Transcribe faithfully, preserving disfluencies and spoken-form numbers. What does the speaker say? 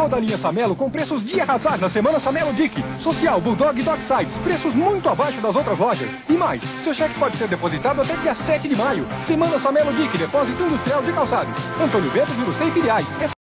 toda a linha Samelo com preços de arrasar na Semana Samelo Dick. Social, Bulldog e Docksides, preços muito abaixo das outras lojas. E mais, seu cheque pode ser depositado até dia sete de maio. Semana Samelo Dick, depósito industrial de calçados. Antônio Bento, Jurucê e Filiais. É